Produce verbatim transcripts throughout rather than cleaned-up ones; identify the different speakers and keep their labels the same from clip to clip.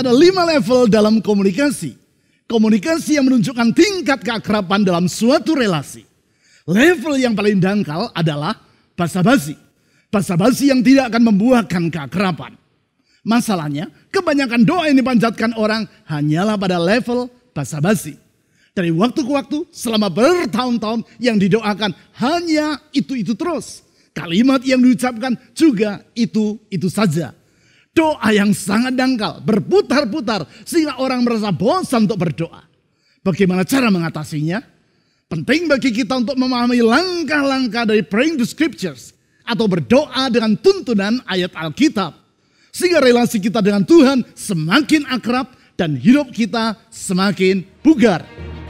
Speaker 1: Ada lima level dalam komunikasi. Komunikasi yang menunjukkan tingkat keakraban dalam suatu relasi. Level yang paling dangkal adalah basa-basi. Basa-basi yang tidak akan membuahkan keakraban. Masalahnya, kebanyakan doa yang dipanjatkan orang hanyalah pada level basa-basi. Dari waktu ke waktu, selama bertahun-tahun yang didoakan hanya itu-itu terus. Kalimat yang diucapkan juga itu-itu saja. Doa yang sangat dangkal, berputar-putar sehingga orang merasa bosan untuk berdoa. Bagaimana cara mengatasinya? Penting bagi kita untuk memahami langkah-langkah dari praying the scriptures atau berdoa dengan tuntunan ayat Alkitab. Sehingga relasi kita dengan Tuhan semakin akrab dan hidup kita semakin bugar.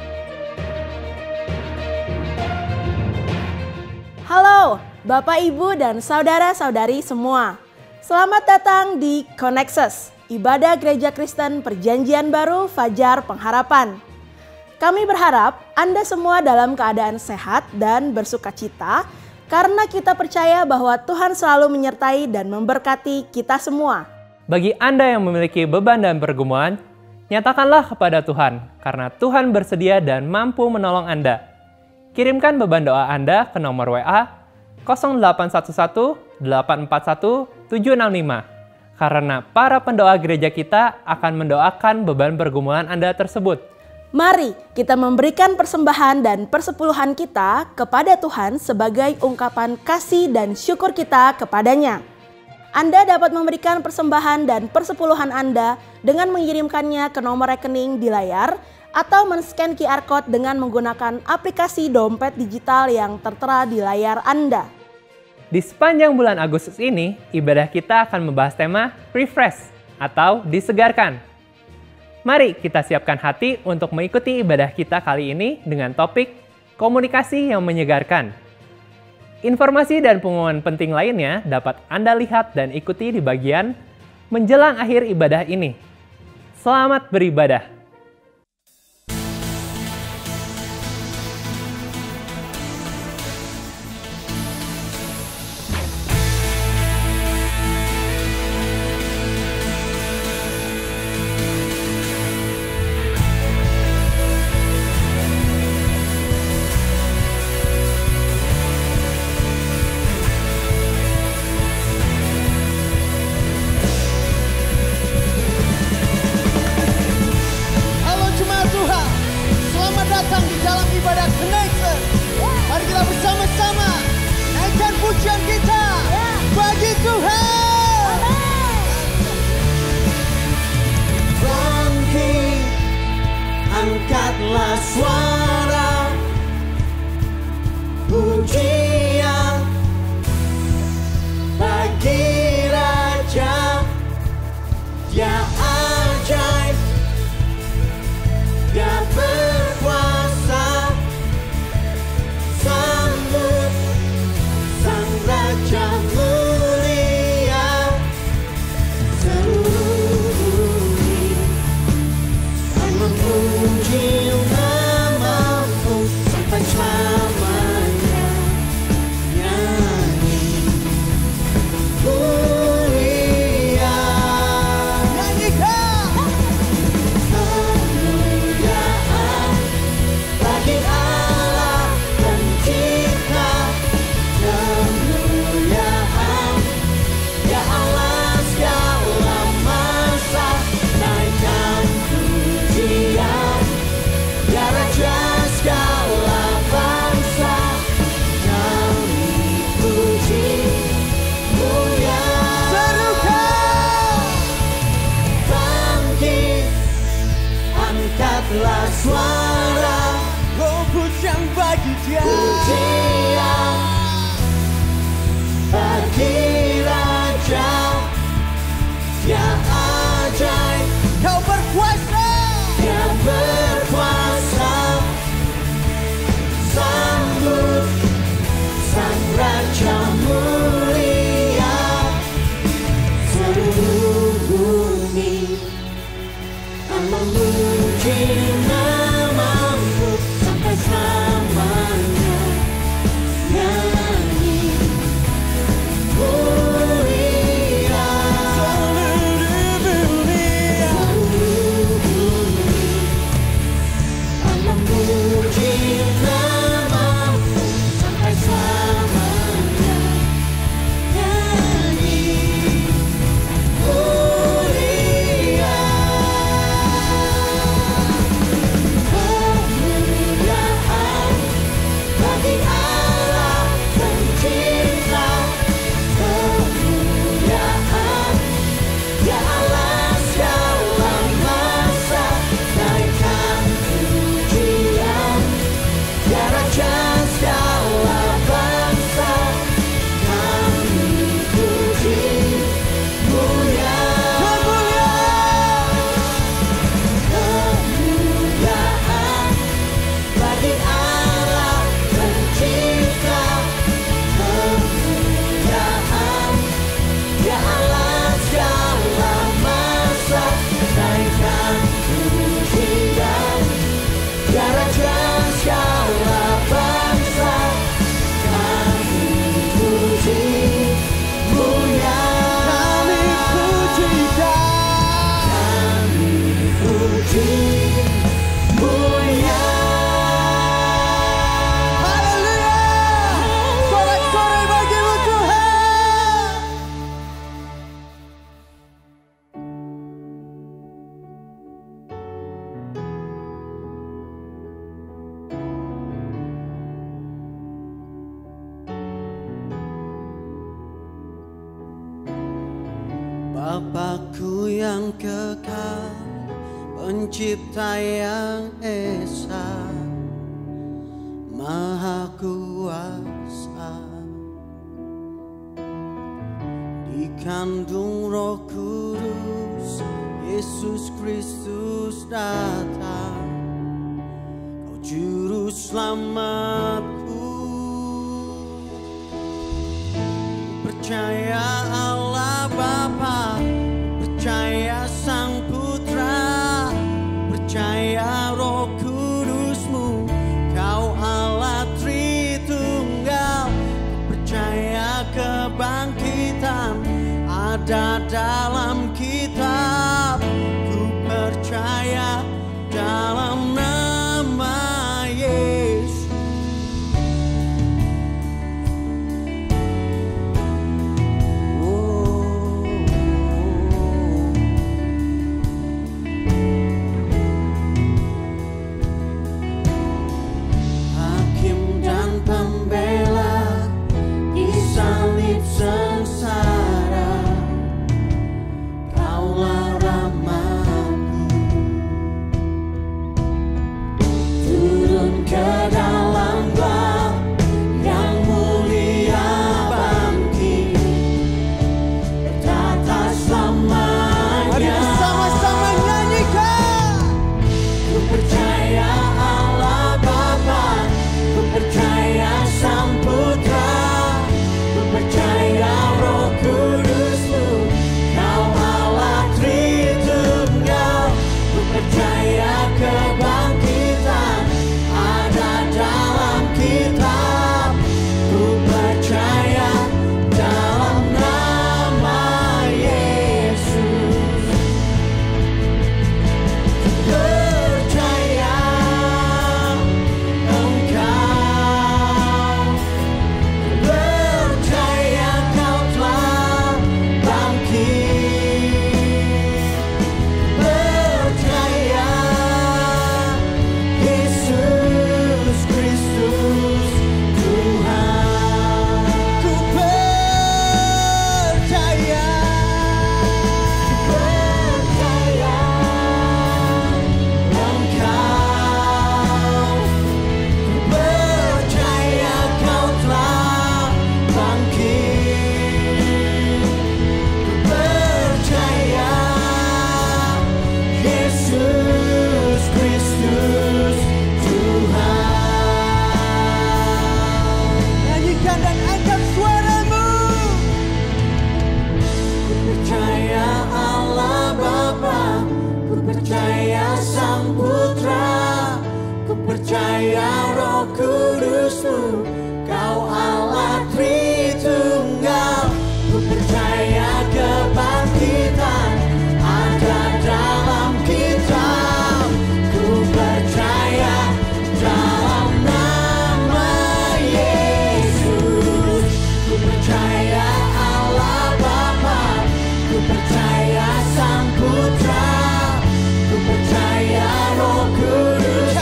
Speaker 2: Halo Bapak, Ibu, dan saudara-saudari semua. Selamat datang di Connexus, ibadah gereja Kristen Perjanjian Baru Fajar Pengharapan. Kami berharap Anda semua dalam keadaan sehat dan bersukacita karena kita percaya bahwa Tuhan selalu menyertai dan memberkati kita semua.
Speaker 3: Bagi Anda yang memiliki beban dan pergumulan, nyatakanlah kepada Tuhan karena Tuhan bersedia dan mampu menolong Anda. Kirimkan beban doa Anda ke nomor W A nol delapan satu satu delapan empat satu tujuh enam lima karena para pendoa gereja kita akan mendoakan beban pergumulan Anda tersebut.
Speaker 2: Mari kita memberikan persembahan dan persepuluhan kita kepada Tuhan sebagai ungkapan kasih dan syukur kita kepadanya. Anda dapat memberikan persembahan dan persepuluhan Anda dengan mengirimkannya ke nomor rekening di layar atau men-scan Q R Code dengan menggunakan aplikasi dompet digital yang tertera di layar Anda.
Speaker 3: Di sepanjang bulan Agustus ini, ibadah kita akan membahas tema Refresh atau disegarkan. Mari kita siapkan hati untuk mengikuti ibadah kita kali ini dengan topik komunikasi yang menyegarkan. Informasi dan pengumuman penting lainnya dapat Anda lihat dan ikuti di bagian menjelang akhir ibadah ini. Selamat beribadah.
Speaker 4: Angkatlah suara pujian bagi Raja, Dia ajaib, Dia berkuasa. Sambut Sang Raja mulia, seluruh bumi akan memuji nama-Mu sampai selamanya. Nyanyi mulia, nyanyikan kemuliaan bagi Allah pencipta. Kemuliaan ya Allah segala masa, naikkan pujian ya Raja segala bangsa. Kami puji mulia. Serukan bangkit, angkatlah suara, oh pujian bagi Dia, pujian bagi Raja, Dia ajaib, Kau berkuasa, Dia berkuasa. Sambut Sang Raja mulia, seluruh bumi akan memuji nama-Mu sampai selamanya. Bapakku yang kekal, Pencipta yang esa, Maha kuasa, dikandung Roh Kudus, Yesus Kristus datang, Kau Juru Selamatku. Percaya Allah Bapa, percaya Sang Putra, percaya Roh Kudus-Mu, Kau Allah Tritunggal. Percaya kebangkitan ada dalam kitab, ku percaya dalam nama Yesus. Percaya Roh Kudus-Mu, Kau Allah Tritunggal. Ku percaya kebangkitan ada dalam kitab, ku percaya dalam nama Yesus. Ku percaya Allah Bapa, ku percaya Sang Putra, ku percaya Roh Kudus.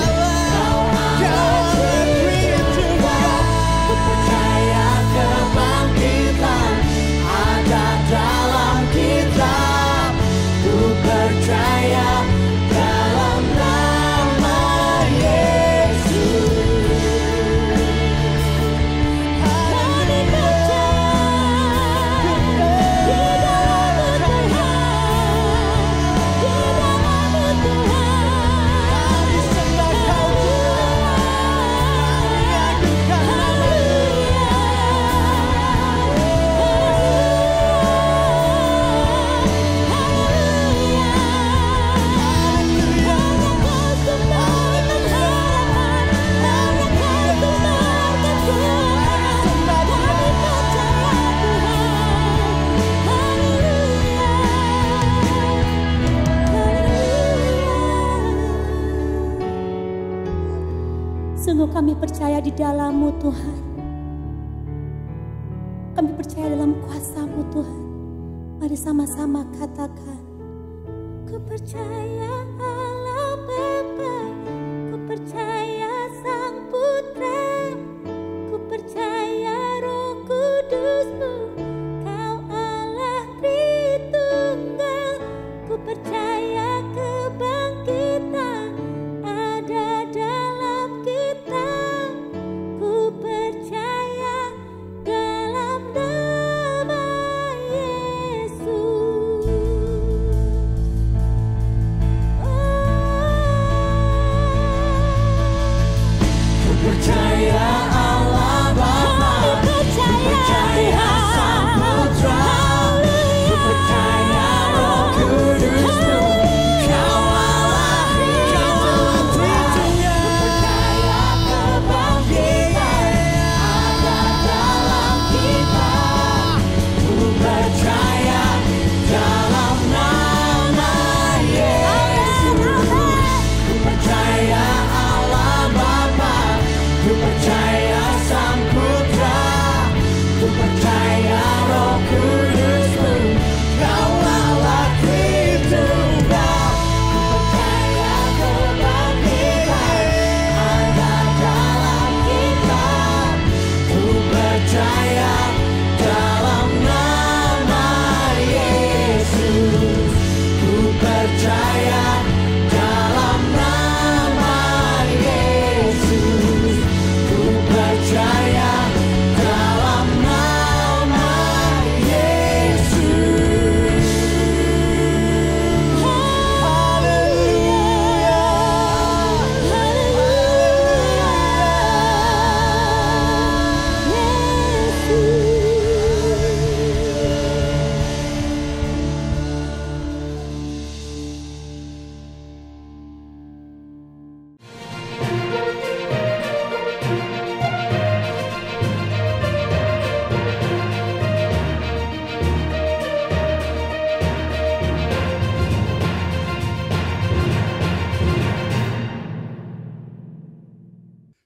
Speaker 5: Sungguh kami percaya di dalam-Mu Tuhan. Kami percaya dalam kuasa-Mu Tuhan. Mari sama-sama katakan, ku percaya Allah Bapa, ku percaya Sang Putra, ku percaya Roh Kudus-Mu, Kau Allah Tritunggal.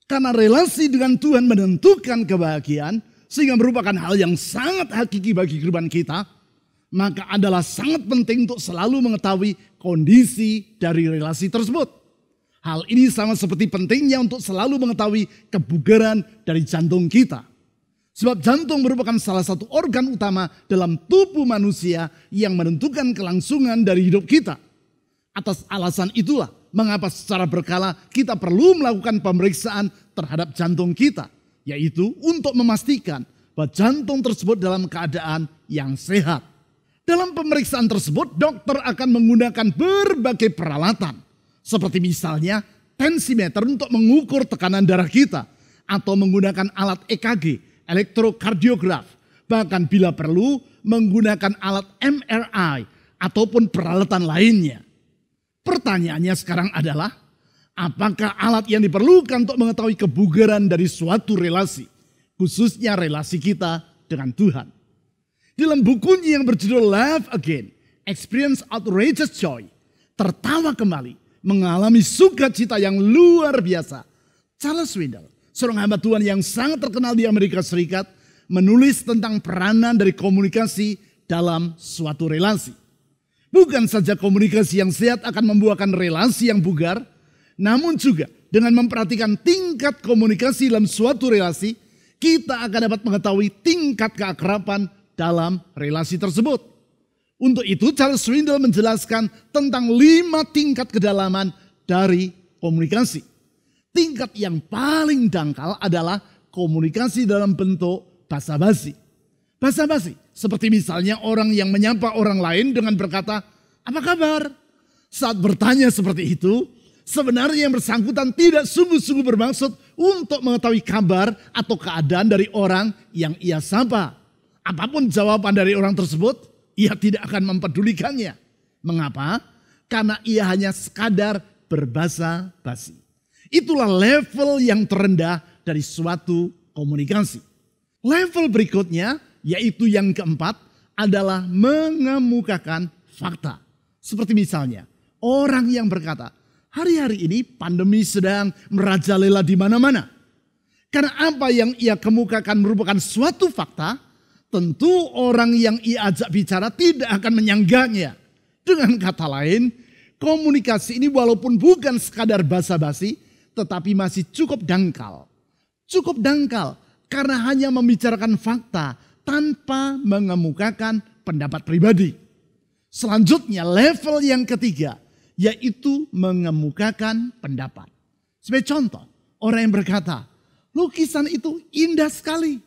Speaker 1: Karena relasi dengan Tuhan menentukan kebahagiaan, sehingga merupakan hal yang sangat hakiki bagi kehidupan kita, maka adalah sangat penting untuk selalu mengetahui kondisi dari relasi tersebut. Hal ini sama seperti pentingnya untuk selalu mengetahui kebugaran dari jantung kita. Sebab jantung merupakan salah satu organ utama dalam tubuh manusia yang menentukan kelangsungan dari hidup kita. Atas alasan itulah mengapa secara berkala kita perlu melakukan pemeriksaan terhadap jantung kita. Yaitu untuk memastikan bahwa jantung tersebut dalam keadaan yang sehat. Dalam pemeriksaan tersebut dokter akan menggunakan berbagai peralatan. Seperti misalnya tensimeter untuk mengukur tekanan darah kita. Atau menggunakan alat E K G, elektrokardiograf. Bahkan bila perlu menggunakan alat M R I ataupun peralatan lainnya. Pertanyaannya sekarang adalah, apakah alat yang diperlukan untuk mengetahui kebugaran dari suatu relasi, khususnya relasi kita dengan Tuhan? Dalam bukunya yang berjudul Laugh Again, Experience Outrageous Joy, tertawa kembali, mengalami sukacita yang luar biasa. Charles Swindoll, seorang hamba Tuhan yang sangat terkenal di Amerika Serikat, menulis tentang peranan dari komunikasi dalam suatu relasi. Bukan saja komunikasi yang sehat akan membuahkan relasi yang bugar, namun juga dengan memperhatikan tingkat komunikasi dalam suatu relasi, kita akan dapat mengetahui tingkat keakraban dalam relasi tersebut. Untuk itu Charles Swindoll menjelaskan tentang lima tingkat kedalaman dari komunikasi. Tingkat yang paling dangkal adalah komunikasi dalam bentuk basa-basi. Basa-basi seperti misalnya orang yang menyapa orang lain dengan berkata, "Apa kabar?" Saat bertanya seperti itu, sebenarnya yang bersangkutan tidak sungguh-sungguh bermaksud untuk mengetahui kabar atau keadaan dari orang yang ia sapa. Apapun jawaban dari orang tersebut, ia tidak akan mempedulikannya. Mengapa? Karena ia hanya sekadar berbasa basi. Itulah level yang terendah dari suatu komunikasi. Level berikutnya, yaitu yang keempat, adalah mengemukakan fakta. Seperti misalnya, orang yang berkata, "Hari-hari ini pandemi sedang merajalela di mana-mana." Karena apa yang ia kemukakan merupakan suatu fakta, tentu orang yang ia ajak bicara tidak akan menyanggahnya. Dengan kata lain, komunikasi ini walaupun bukan sekadar basa-basi, tetapi masih cukup dangkal. Cukup dangkal karena hanya membicarakan fakta tanpa mengemukakan pendapat pribadi. Selanjutnya level yang ketiga, yaitu mengemukakan pendapat. Sebagai contoh, orang yang berkata, "Lukisan itu indah sekali."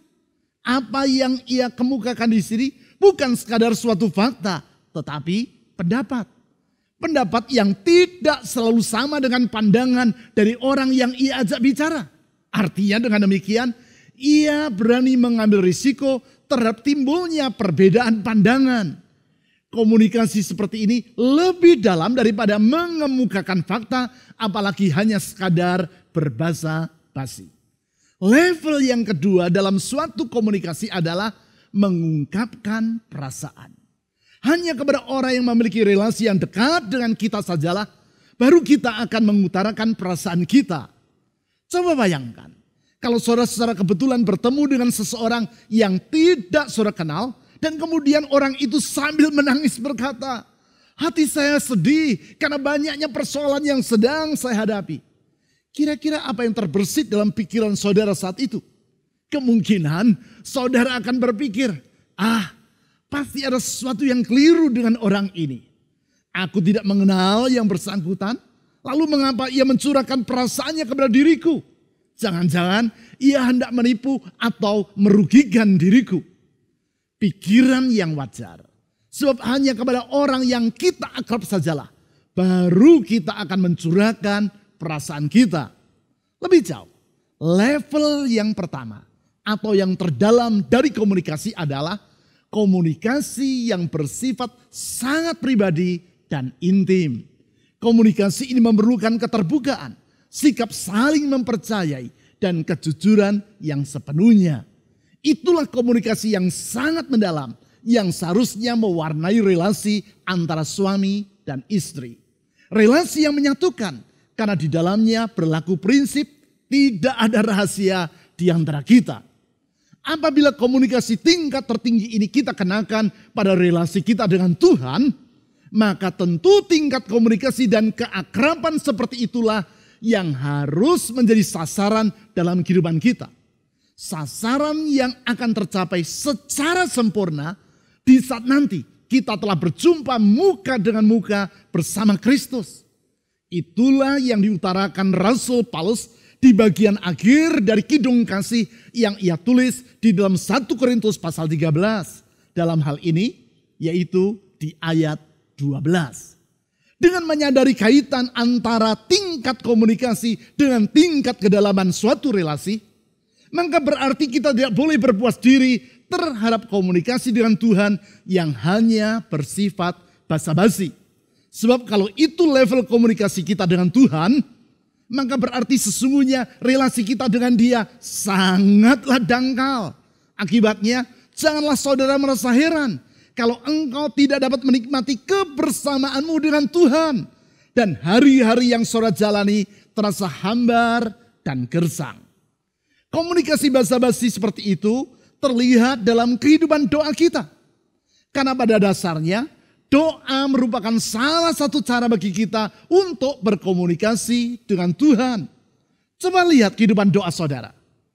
Speaker 1: Apa yang ia kemukakan di sini bukan sekadar suatu fakta, tetapi pendapat. Pendapat yang tidak selalu sama dengan pandangan dari orang yang ia ajak bicara. Artinya dengan demikian, ia berani mengambil risiko terhadap timbulnya perbedaan pandangan. Komunikasi seperti ini lebih dalam daripada mengemukakan fakta, apalagi hanya sekadar berbasa basi. Level yang kedua dalam suatu komunikasi adalah mengungkapkan perasaan. Hanya kepada orang yang memiliki relasi yang dekat dengan kita sajalah baru kita akan mengutarakan perasaan kita. Coba bayangkan, kalau saudara secara kebetulan bertemu dengan seseorang yang tidak saudara kenal, dan kemudian orang itu sambil menangis berkata, "Hati saya sedih karena banyaknya persoalan yang sedang saya hadapi." Kira-kira apa yang terbersit dalam pikiran saudara saat itu? Kemungkinan saudara akan berpikir, "Ah, pasti ada sesuatu yang keliru dengan orang ini. Aku tidak mengenal yang bersangkutan, lalu mengapa ia mencurahkan perasaannya kepada diriku? Jangan-jangan ia hendak menipu atau merugikan diriku." Pikiran yang wajar. Sebab hanya kepada orang yang kita akrab sajalah baru kita akan mencurahkan perasaan kita. Lebih jauh, level yang pertama atau yang terdalam dari komunikasi adalah komunikasi yang bersifat sangat pribadi dan intim. Komunikasi ini memerlukan keterbukaan, sikap saling mempercayai, dan kejujuran yang sepenuhnya. Itulah komunikasi yang sangat mendalam yang seharusnya mewarnai relasi antara suami dan istri. Relasi yang menyatukan karena di dalamnya berlaku prinsip Tidak ada rahasia di antara kita. Apabila komunikasi tingkat tertinggi ini kita kenakan pada relasi kita dengan Tuhan, maka tentu tingkat komunikasi dan keakraban seperti itulah yang harus menjadi sasaran dalam kehidupan kita. Sasaran yang akan tercapai secara sempurna di saat nanti kita telah berjumpa muka dengan muka bersama Kristus. Itulah yang diutarakan Rasul Paulus di bagian akhir dari kidung kasih yang ia tulis di dalam satu Korintus pasal tiga belas. Dalam hal ini yaitu di ayat dua belas. Dengan menyadari kaitan antara tingkat komunikasi dengan tingkat kedalaman suatu relasi, maka berarti kita tidak boleh berpuas diri terhadap komunikasi dengan Tuhan yang hanya bersifat basa-basi. Sebab kalau itu level komunikasi kita dengan Tuhan, maka berarti sesungguhnya relasi kita dengan Dia sangatlah dangkal. Akibatnya, janganlah saudara merasa heran kalau engkau tidak dapat menikmati kebersamaanmu dengan Tuhan. Dan hari-hari yang saudara jalani terasa hambar dan gersang. Komunikasi basa-basi seperti itu terlihat dalam kehidupan doa kita. Karena pada dasarnya, doa merupakan salah satu cara bagi kita untuk berkomunikasi dengan Tuhan. Coba lihat kehidupan doa saudara.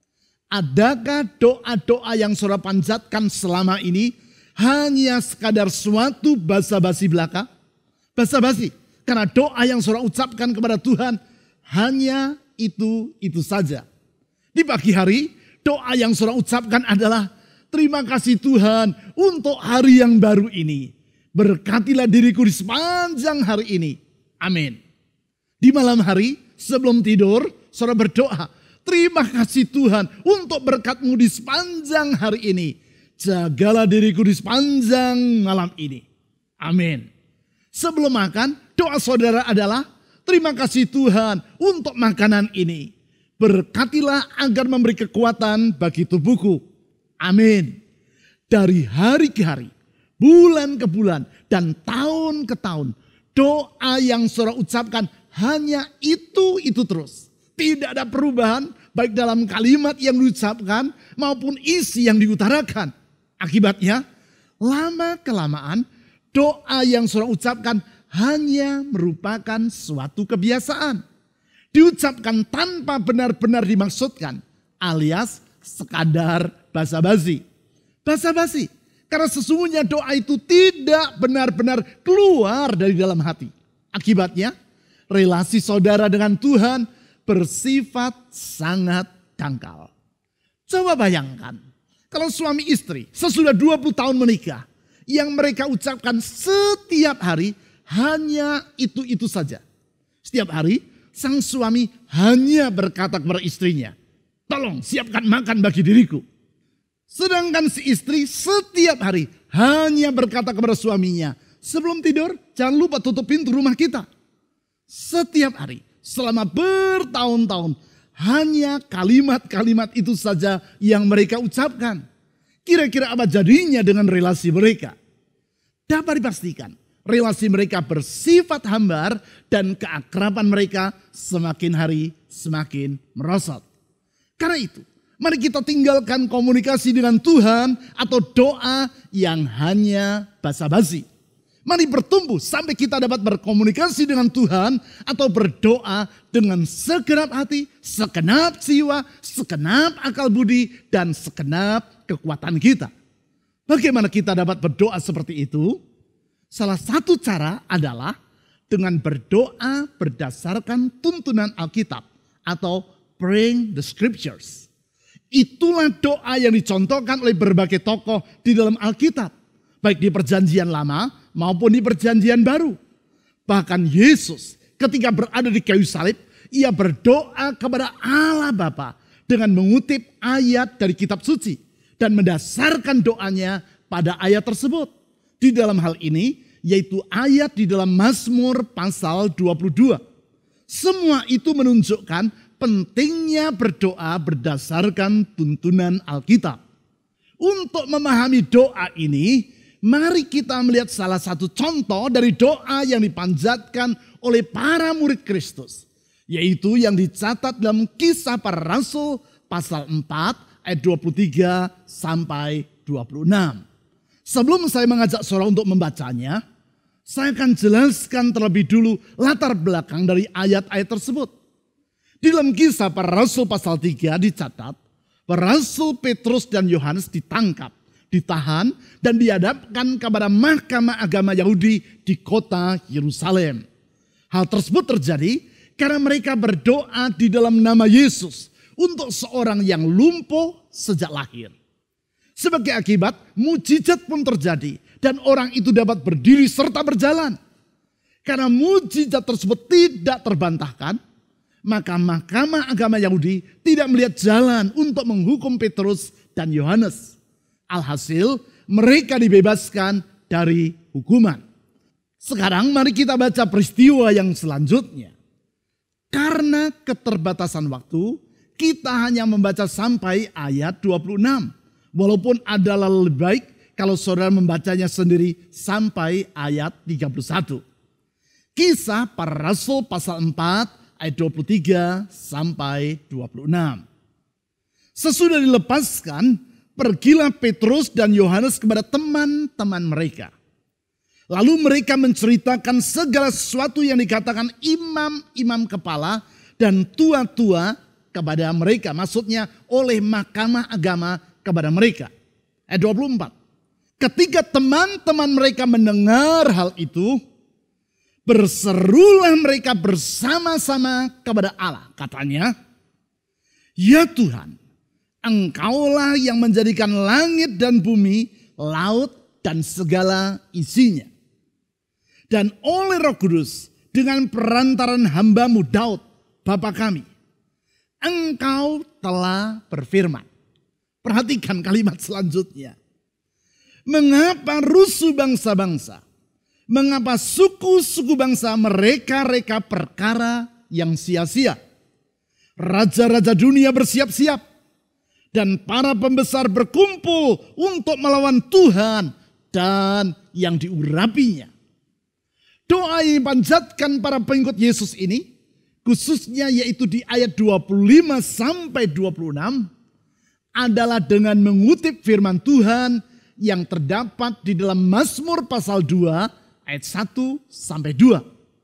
Speaker 1: Adakah doa-doa yang saudara panjatkan selama ini hanya sekadar suatu basa-basi belaka? Basa-basi. Karena doa yang saudara ucapkan kepada Tuhan hanya itu-itu saja. Di pagi hari, doa yang saudara ucapkan adalah, terima kasih Tuhan untuk hari yang baru ini. Berkatilah diriku di sepanjang hari ini. Amin. Di malam hari sebelum tidur, saudara berdoa, terima kasih Tuhan untuk berkat-Mu di sepanjang hari ini. Jagalah diriku di sepanjang malam ini. Amin. Sebelum makan, doa saudara adalah, terima kasih Tuhan untuk makanan ini. Berkatilah agar memberi kekuatan bagi tubuhku. Amin. Dari hari ke hari, bulan ke bulan, dan tahun ke tahun, doa yang saudara ucapkan hanya itu-itu terus. Tidak ada perubahan baik dalam kalimat yang diucapkan maupun isi yang diutarakan. Akibatnya, lama-kelamaan doa yang saudara ucapkan hanya merupakan suatu kebiasaan. Diucapkan tanpa benar-benar dimaksudkan, alias sekadar basa-basi. Basa-basi. Karena sesungguhnya doa itu tidak benar-benar keluar dari dalam hati. Akibatnya, relasi saudara dengan Tuhan bersifat sangat dangkal. Coba bayangkan, kalau suami istri sesudah dua puluh tahun menikah, yang mereka ucapkan setiap hari hanya itu-itu saja. Setiap hari, sang suami hanya berkata kepada istrinya, tolong siapkan makan bagi diriku. Sedangkan si istri setiap hari hanya berkata kepada suaminya, sebelum tidur jangan lupa tutup pintu rumah kita. Setiap hari selama bertahun-tahun hanya kalimat-kalimat itu saja yang mereka ucapkan. Kira-kira apa jadinya dengan relasi mereka? Dapat dipastikan relasi mereka bersifat hambar dan keakraban mereka semakin hari semakin merosot. Karena itu, mari kita tinggalkan komunikasi dengan Tuhan atau doa yang hanya basa-basi. Mari bertumbuh sampai kita dapat berkomunikasi dengan Tuhan atau berdoa dengan segenap hati, segenap jiwa, segenap akal budi, dan segenap kekuatan kita. Bagaimana kita dapat berdoa seperti itu? Salah satu cara adalah dengan berdoa berdasarkan tuntunan Alkitab atau praying the scriptures. Itulah doa yang dicontohkan oleh berbagai tokoh di dalam Alkitab. Baik di perjanjian lama maupun di perjanjian baru. Bahkan Yesus ketika berada di kayu salib, ia berdoa kepada Allah Bapa dengan mengutip ayat dari kitab suci. Dan mendasarkan doanya pada ayat tersebut. Di dalam hal ini yaitu ayat di dalam Mazmur pasal dua puluh dua. Semua itu menunjukkan pentingnya berdoa berdasarkan tuntunan Alkitab. Untuk memahami doa ini, mari kita melihat salah satu contoh dari doa yang dipanjatkan oleh para murid Kristus. Yaitu yang dicatat dalam Kisah Para Rasul pasal empat ayat dua puluh tiga sampai dua puluh enam. Sebelum saya mengajak saudara untuk membacanya, saya akan jelaskan terlebih dulu latar belakang dari ayat-ayat tersebut. Di dalam Kisah Para Rasul pasal tiga dicatat, Rasul Petrus dan Yohanes ditangkap, ditahan, dan dihadapkan kepada mahkamah agama Yahudi di kota Yerusalem. Hal tersebut terjadi karena mereka berdoa di dalam nama Yesus untuk seorang yang lumpuh sejak lahir. Sebagai akibat, mujizat pun terjadi dan orang itu dapat berdiri serta berjalan. Karena mujizat tersebut tidak terbantahkan, maka mahkamah agama Yahudi tidak melihat jalan untuk menghukum Petrus dan Yohanes. Alhasil, mereka dibebaskan dari hukuman. Sekarang mari kita baca peristiwa yang selanjutnya. Karena keterbatasan waktu, kita hanya membaca sampai ayat dua puluh enam. Walaupun adalah lebih baik kalau saudara membacanya sendiri sampai ayat tiga puluh satu. Kisah Para Rasul pasal empat ayat dua puluh tiga sampai dua puluh enam. Sesudah dilepaskan, pergilah Petrus dan Yohanes kepada teman-teman mereka. Lalu mereka menceritakan segala sesuatu yang dikatakan imam-imam kepala dan tua-tua kepada mereka. Maksudnya oleh mahkamah agama kepada mereka. Ayat dua puluh empat. Ketika teman-teman mereka mendengar hal itu, berserulah mereka bersama-sama kepada Allah. Katanya, ya Tuhan, Engkaulah yang menjadikan langit dan bumi, laut dan segala isinya. Dan oleh Roh Kudus, dengan perantaran hamba-Mu Daud, Bapa kami, Engkau telah berfirman. Perhatikan kalimat selanjutnya. Mengapa rusuh bangsa-bangsa? Mengapa suku-suku bangsa mereka-reka perkara yang sia-sia? Raja-raja dunia bersiap-siap. Dan para pembesar berkumpul untuk melawan Tuhan dan yang diurapinya. Doa yang dipanjatkan para pengikut Yesus ini, khususnya yaitu di ayat dua puluh lima sampai dua puluh enam, adalah dengan mengutip firman Tuhan yang terdapat di dalam Mazmur pasal dua ayat satu sampai dua.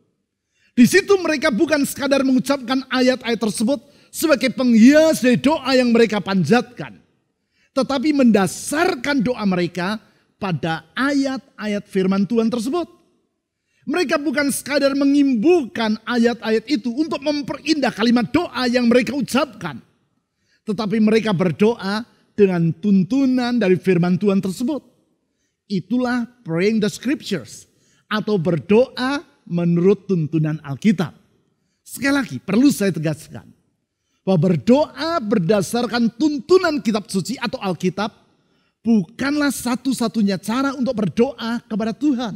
Speaker 1: Di situ mereka bukan sekadar mengucapkan ayat-ayat tersebut sebagai penghias dari doa yang mereka panjatkan, tetapi mendasarkan doa mereka pada ayat-ayat firman Tuhan tersebut. Mereka bukan sekadar mengimbuhkan ayat-ayat itu untuk memperindah kalimat doa yang mereka ucapkan, tetapi mereka berdoa dengan tuntunan dari firman Tuhan tersebut. Itulah praying the scriptures atau berdoa menurut tuntunan Alkitab. Sekali lagi perlu saya tegaskan bahwa berdoa berdasarkan tuntunan kitab suci atau Alkitab bukanlah satu-satunya cara untuk berdoa kepada Tuhan.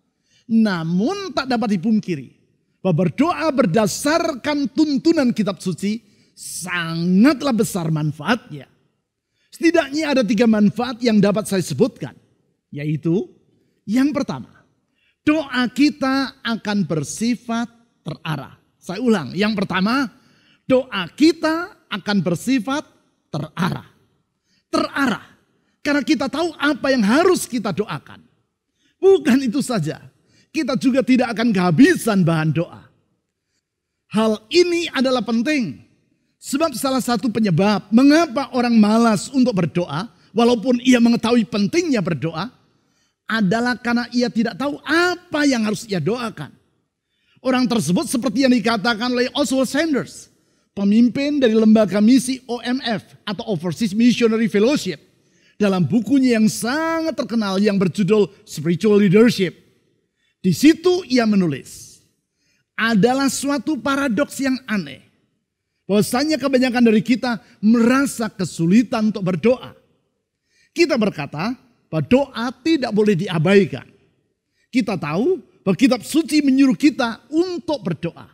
Speaker 1: Namun tak dapat dipungkiri bahwa berdoa berdasarkan tuntunan kitab suci sangatlah besar manfaatnya. Setidaknya ada tiga manfaat yang dapat saya sebutkan. Yaitu yang pertama, doa kita akan bersifat terarah. Saya ulang, yang pertama, doa kita akan bersifat terarah. Terarah, karena kita tahu apa yang harus kita doakan. Bukan itu saja, kita juga tidak akan kehabisan bahan doa. Hal ini adalah penting. Sebab salah satu penyebab mengapa orang malas untuk berdoa, walaupun ia mengetahui pentingnya berdoa, adalah karena ia tidak tahu apa yang harus ia doakan. Orang tersebut seperti yang dikatakan oleh Oswald Sanders, pemimpin dari lembaga misi O M F atau Overseas Missionary Fellowship, dalam bukunya yang sangat terkenal yang berjudul Spiritual Leadership. Di situ ia menulis, adalah suatu paradoks yang aneh. Bahwasanya kebanyakan dari kita merasa kesulitan untuk berdoa. Kita berkata bahwa doa tidak boleh diabaikan. Kita tahu bahwa kitab suci menyuruh kita untuk berdoa.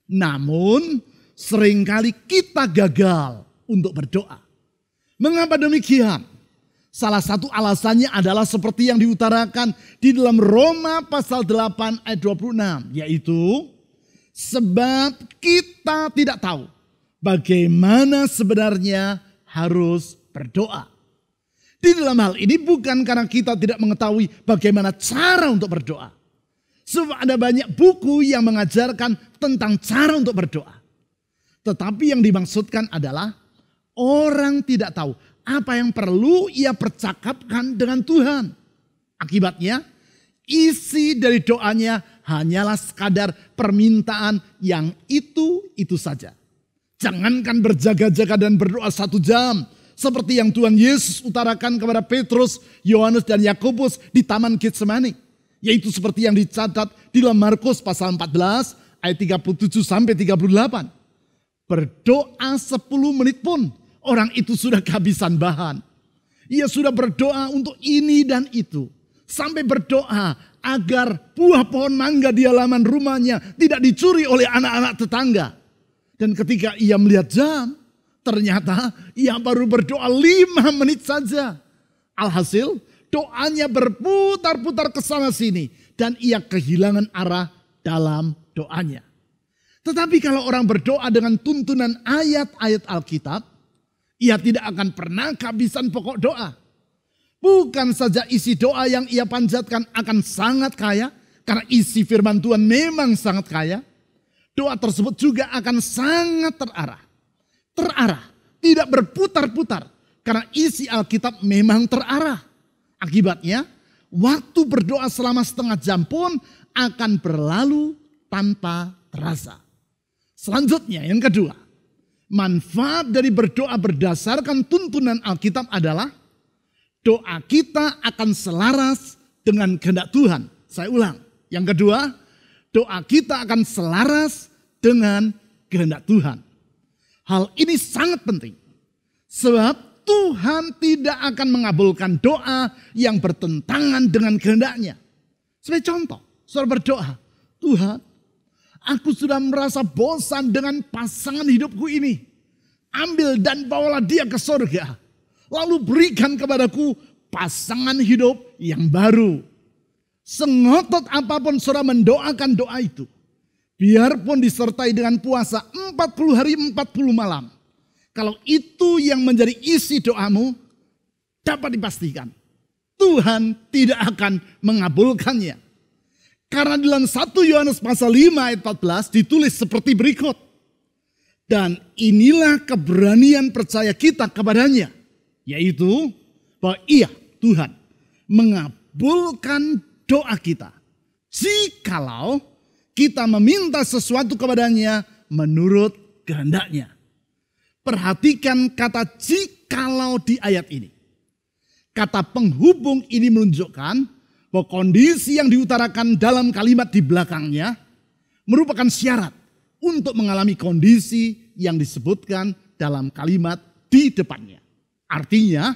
Speaker 1: Namun seringkali kita gagal untuk berdoa. Mengapa demikian? Salah satu alasannya adalah seperti yang diutarakan di dalam Roma pasal delapan ayat dua puluh enam. Yaitu Sebab kita tidak tahu bagaimana sebenarnya harus berdoa. Di dalam hal ini bukan karena kita tidak mengetahui bagaimana cara untuk berdoa. Sebab ada banyak buku yang mengajarkan tentang cara untuk berdoa. Tetapi yang dimaksudkan adalah orang tidak tahu apa yang perlu ia percakapkan dengan Tuhan. Akibatnya isi dari doanya hanyalah sekadar permintaan yang itu-itu saja. Jangankan berjaga-jaga dan berdoa satu jam. Seperti yang Tuhan Yesus utarakan kepada Petrus, Yohanes dan Yakobus di Taman Getsemani. Yaitu seperti yang dicatat di dalam Markus pasal empat belas ayat tiga puluh tujuh sampai tiga puluh delapan. Berdoa sepuluh menit pun orang itu sudah kehabisan bahan. Ia sudah berdoa untuk ini dan itu. Sampai berdoa agar buah pohon mangga di halaman rumahnya tidak dicuri oleh anak-anak tetangga. Dan ketika ia melihat jam, ternyata ia baru berdoa lima menit saja. Alhasil doanya berputar-putar ke sana sini. Dan ia kehilangan arah dalam doanya. Tetapi kalau orang berdoa dengan tuntunan ayat-ayat Alkitab, ia tidak akan pernah kehabisan pokok doa. Bukan saja isi doa yang ia panjatkan akan sangat kaya, karena isi firman Tuhan memang sangat kaya. Doa tersebut juga akan sangat terarah. Terarah, tidak berputar-putar, karena isi Alkitab memang terarah. Akibatnya, waktu berdoa selama setengah jam pun akan berlalu tanpa terasa. Selanjutnya, yang kedua, manfaat dari berdoa berdasarkan tuntunan Alkitab adalah doa kita akan selaras dengan kehendak Tuhan. Saya ulang. Yang kedua, doa kita akan selaras dengan kehendak Tuhan. Hal ini sangat penting. Sebab Tuhan tidak akan mengabulkan doa yang bertentangan dengan kehendaknya. Sebagai contoh, saudara berdoa, Tuhan, aku sudah merasa bosan dengan pasangan hidupku ini. Ambil dan bawalah dia ke surga. Lalu berikan kepadaku pasangan hidup yang baru. Sengotot apapun saudara mendoakan doa itu. Biarpun disertai dengan puasa empat puluh hari empat puluh malam. Kalau itu yang menjadi isi doamu, dapat dipastikan Tuhan tidak akan mengabulkannya. Karena dalam satu Yohanes pasal lima ayat empat belas ditulis seperti berikut. Dan inilah keberanian percaya kita kepadanya. Yaitu bahwa ia, Tuhan, mengabulkan doa kita. Jikalau kita meminta sesuatu kepadanya menurut kehendaknya. Perhatikan kata jikalau di ayat ini. Kata penghubung ini menunjukkan bahwa kondisi yang diutarakan dalam kalimat di belakangnya merupakan syarat untuk mengalami kondisi yang disebutkan dalam kalimat di depannya. Artinya,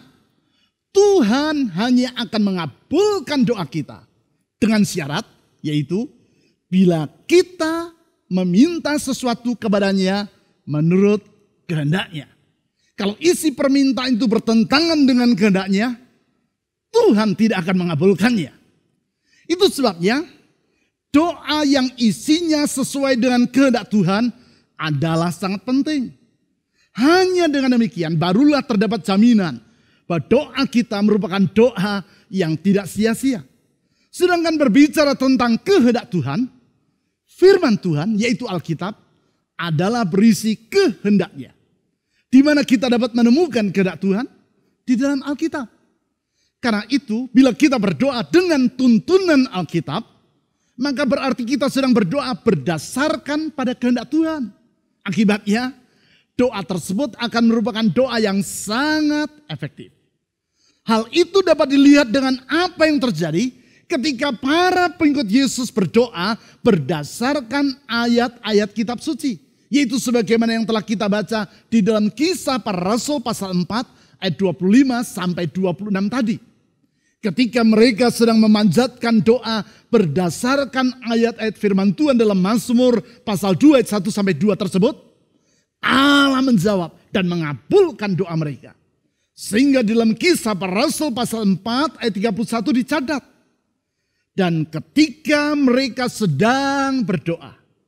Speaker 1: Tuhan hanya akan mengabulkan doa kita dengan syarat, yaitu bila kita meminta sesuatu kepadanya menurut kehendaknya. Kalau isi permintaan itu bertentangan dengan kehendaknya, Tuhan tidak akan mengabulkannya. Itu sebabnya doa yang isinya sesuai dengan kehendak Tuhan adalah sangat penting. Hanya dengan demikian barulah terdapat jaminan bahwa doa kita merupakan doa yang tidak sia-sia. Sedangkan berbicara tentang kehendak Tuhan, firman Tuhan yaitu Alkitab adalah berisi kehendaknya. Di mana kita dapat menemukan kehendak Tuhan? Di dalam Alkitab. Karena itu bila kita berdoa dengan tuntunan Alkitab, maka berarti kita sedang berdoa berdasarkan pada kehendak Tuhan. Akibatnya doa tersebut akan merupakan doa yang sangat efektif. Hal itu dapat dilihat dengan apa yang terjadi ketika para pengikut Yesus berdoa berdasarkan ayat-ayat kitab suci. Yaitu sebagaimana yang telah kita baca di dalam Kisah Para Rasul pasal empat ayat dua puluh lima sampai dua puluh enam tadi. Ketika mereka sedang memanjatkan doa berdasarkan ayat-ayat firman Tuhan dalam Mazmur pasal dua ayat satu sampai dua tersebut, Allah menjawab dan mengabulkan doa mereka. Sehingga dalam Kisah Para Rasul pasal empat ayat tiga puluh satu dicatat. Dan ketika mereka sedang berdoa,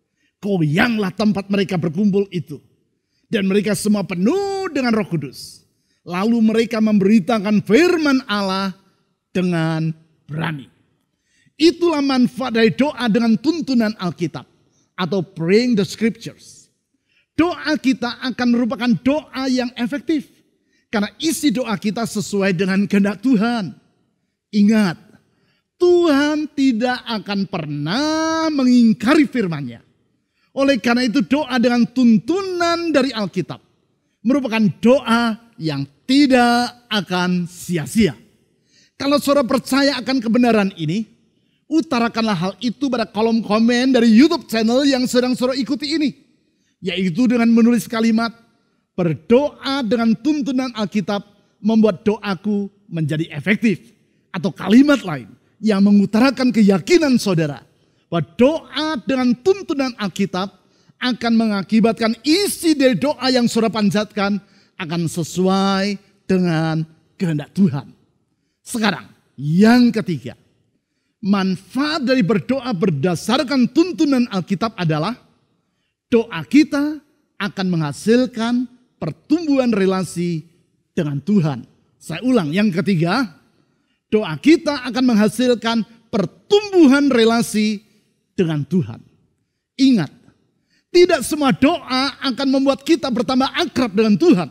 Speaker 1: Goyanglah tempat mereka berkumpul itu. Dan mereka semua penuh dengan Roh Kudus. Lalu mereka memberitakan firman Allah dengan berani. Itulah manfaat dari doa dengan tuntunan Alkitab atau praying the scriptures. Doa kita akan merupakan doa yang efektif karena isi doa kita sesuai dengan kehendak Tuhan. Ingat, Tuhan tidak akan pernah mengingkari firman-Nya. Oleh karena itu doa dengan tuntunan dari Alkitab merupakan doa yang tidak akan sia-sia. Kalau saudara percaya akan kebenaran ini, utarakanlah hal itu pada kolom komen dari YouTube channel yang sedang saudara ikuti ini. Yaitu dengan menulis kalimat, berdoa dengan tuntunan Alkitab membuat doaku menjadi efektif. Atau kalimat lain yang mengutarakan keyakinan saudara bahwa doa dengan tuntunan Alkitab akan mengakibatkan isi dari doa yang saudara panjatkan akan sesuai dengan kehendak Tuhan. Sekarang, yang ketiga. Manfaat dari berdoa berdasarkan tuntunan Alkitab adalah doa kita akan menghasilkan pertumbuhan relasi dengan Tuhan. Saya ulang, yang ketiga, doa kita akan menghasilkan pertumbuhan relasi dengan Tuhan. Ingat, tidak semua doa akan membuat kita bertambah akrab dengan Tuhan.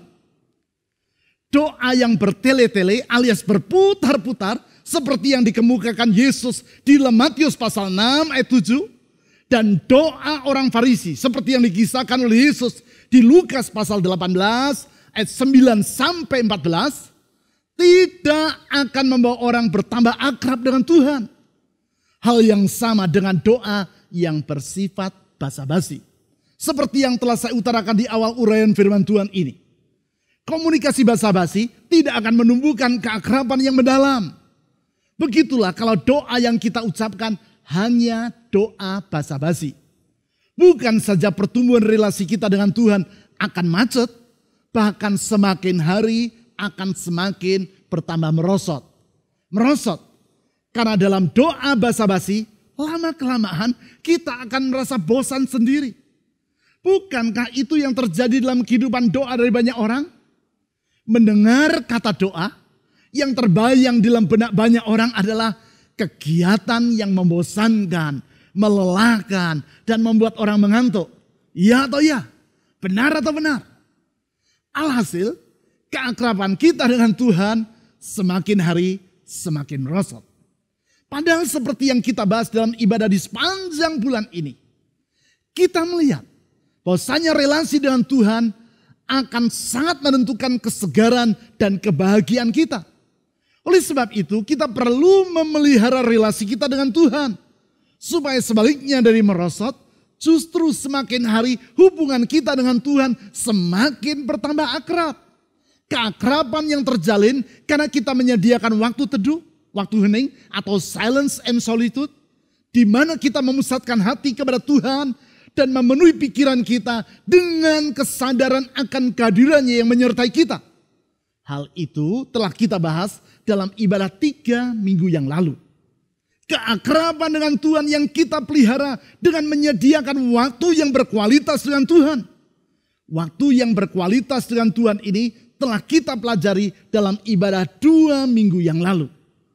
Speaker 1: Doa yang bertele-tele alias berputar-putar seperti yang dikemukakan Yesus di dalam Matius pasal enam ayat tujuh. Dan doa orang Farisi seperti yang dikisahkan oleh Yesus di Lukas pasal delapan belas ayat sembilan sampai empat belas. Tidak akan membawa orang bertambah akrab dengan Tuhan. Hal yang sama dengan doa yang bersifat basa-basi. Seperti yang telah saya utarakan di awal uraian firman Tuhan ini. Komunikasi basa-basi tidak akan menumbuhkan keakraban yang mendalam. Begitulah kalau doa yang kita ucapkan hanya doa basa-basi. Bukan saja pertumbuhan relasi kita dengan Tuhan akan macet, bahkan semakin hari akan semakin bertambah merosot. Merosot. Karena dalam doa basa-basi, lama-kelamaan kita akan merasa bosan sendiri. Bukankah itu yang terjadi dalam kehidupan doa dari banyak orang? Mendengar kata doa, yang terbayang di dalam benak banyak orang adalah kegiatan yang membosankan, melelahkan, dan membuat orang mengantuk. Ya atau ya? Benar atau benar? Alhasil, keakraban kita dengan Tuhan semakin hari semakin merosot. Padahal seperti yang kita bahas dalam ibadah di sepanjang bulan ini. Kita melihat bahwasanya relasi dengan Tuhan akan sangat menentukan kesegaran dan kebahagiaan kita. Oleh sebab itu kita perlu memelihara relasi kita dengan Tuhan. Supaya sebaliknya dari merosot, justru semakin hari hubungan kita dengan Tuhan semakin bertambah akrab. Keakraban yang terjalin karena kita menyediakan waktu teduh, waktu hening atau silence and solitude. Di mana kita memusatkan hati kepada Tuhan dan memenuhi pikiran kita dengan kesadaran akan kehadirannya yang menyertai kita. Hal itu telah kita bahas dalam ibadah tiga minggu yang lalu. Keakraban dengan Tuhan yang kita pelihara dengan menyediakan waktu yang berkualitas dengan Tuhan. Waktu yang berkualitas dengan Tuhan ini telah kita pelajari dalam ibadah dua minggu yang lalu.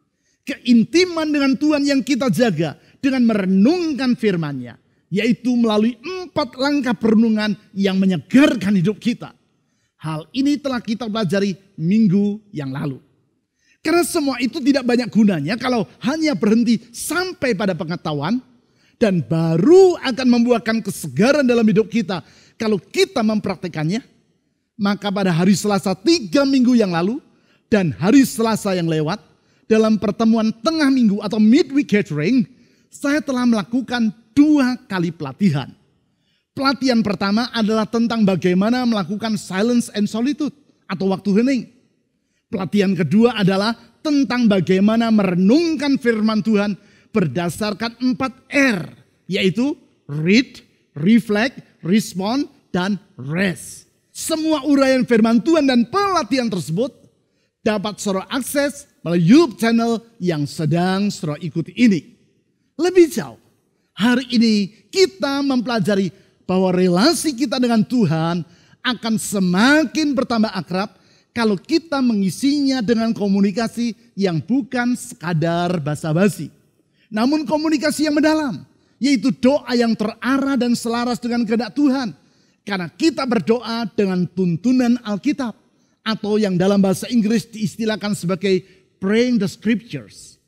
Speaker 1: Keintiman dengan Tuhan yang kita jaga dengan merenungkan firman-Nya. Yaitu melalui empat langkah perenungan yang menyegarkan hidup kita. Hal ini telah kita pelajari minggu yang lalu. Karena semua itu tidak banyak gunanya kalau hanya berhenti sampai pada pengetahuan. Dan baru akan membuahkan kesegaran dalam hidup kita kalau kita mempraktekannya. Maka pada hari Selasa tiga minggu yang lalu dan hari Selasa yang lewat. Dalam pertemuan tengah minggu atau midweek gathering. Saya telah melakukan dua kali pelatihan. Pelatihan pertama adalah tentang bagaimana melakukan silence and solitude atau waktu hening. Pelatihan kedua adalah tentang bagaimana merenungkan firman Tuhan berdasarkan empat R. Yaitu read, reflect, respond, dan rest. Semua uraian firman Tuhan dan pelatihan tersebut dapat saudara akses melalui YouTube channel yang sedang saudara ikuti ini. Lebih jauh, hari ini kita mempelajari bahwa relasi kita dengan Tuhan akan semakin bertambah akrab kalau kita mengisinya dengan komunikasi yang bukan sekadar basa-basi, namun komunikasi yang mendalam, yaitu doa yang terarah dan selaras dengan kehendak Tuhan. Karena kita berdoa dengan tuntunan Alkitab, atau yang dalam bahasa Inggris diistilahkan sebagai praying the scriptures.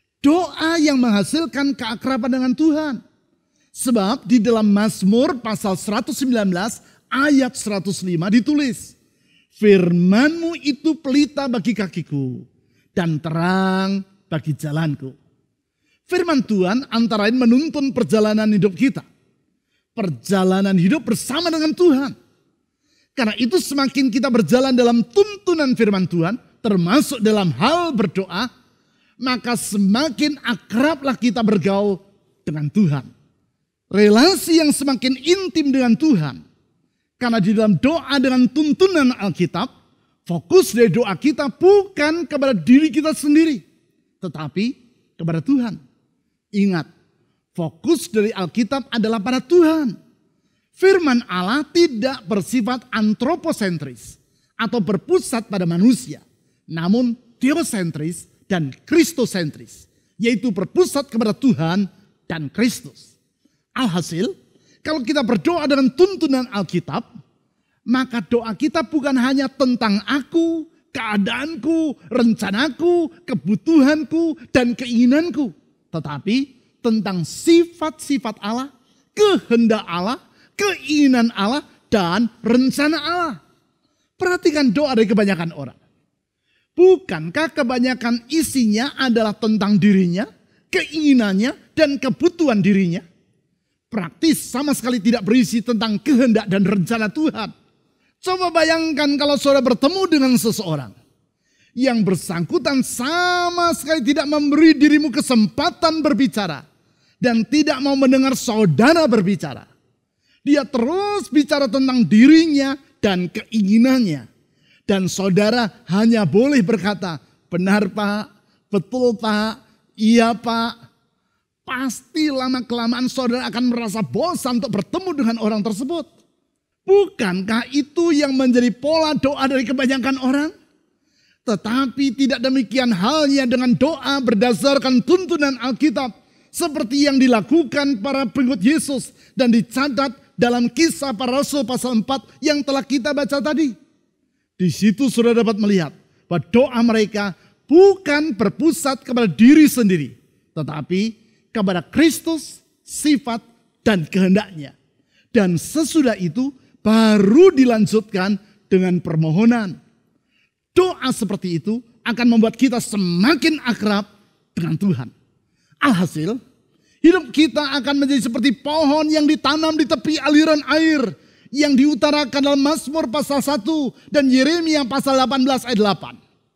Speaker 1: Doa yang menghasilkan keakraban dengan Tuhan. Sebab di dalam Mazmur pasal seratus sembilan belas ayat seratus lima ditulis, firman-Mu itu pelita bagi kakiku dan terang bagi jalanku. Firman Tuhan antara lain menuntun perjalanan hidup kita. Perjalanan hidup bersama dengan Tuhan. Karena itu semakin kita berjalan dalam tuntunan firman Tuhan, termasuk dalam hal berdoa, maka semakin akrablah kita bergaul dengan Tuhan. Relasi yang semakin intim dengan Tuhan. Karena di dalam doa dengan tuntunan Alkitab, fokus dari doa kita bukan kepada diri kita sendiri, tetapi kepada Tuhan. Ingat, fokus dari Alkitab adalah pada Tuhan. Firman Allah tidak bersifat antroposentris atau berpusat pada manusia, namun teosentris dan kristosentris, yaitu berpusat kepada Tuhan dan Kristus. Alhasil, kalau kita berdoa dengan tuntunan Alkitab, maka doa kita bukan hanya tentang aku, keadaanku, rencanaku, kebutuhanku, dan keinginanku, tetapi tentang sifat-sifat Allah, kehendak Allah, keinginan Allah, dan rencana Allah. Perhatikan doa dari kebanyakan orang. Bukankah kebanyakan isinya adalah tentang dirinya, keinginannya, dan kebutuhan dirinya? Praktis sama sekali tidak berisi tentang kehendak dan rencana Tuhan. Coba bayangkan kalau saudara bertemu dengan seseorang yang bersangkutan sama sekali tidak memberi dirimu kesempatan berbicara dan tidak mau mendengar saudara berbicara. Dia terus bicara tentang dirinya dan keinginannya. Dan saudara hanya boleh berkata, benar Pak, betul Pak, iya Pak. Pasti lama-kelamaan saudara akan merasa bosan untuk bertemu dengan orang tersebut. Bukankah itu yang menjadi pola doa dari kebanyakan orang? Tetapi tidak demikian halnya dengan doa berdasarkan tuntunan Alkitab. Seperti yang dilakukan para pengikut Yesus dan dicatat dalam Kisah Para Rasul pasal empat yang telah kita baca tadi. Di situ saudara dapat melihat bahwa doa mereka bukan berpusat kepada diri sendiri, tetapi kepada Kristus, sifat, dan kehendaknya. Dan sesudah itu baru dilanjutkan dengan permohonan. Doa seperti itu akan membuat kita semakin akrab dengan Tuhan. Alhasil, hidup kita akan menjadi seperti pohon yang ditanam di tepi aliran air yang diutarakan dalam Mazmur pasal satu dan Yeremia pasal delapan belas ayat delapan.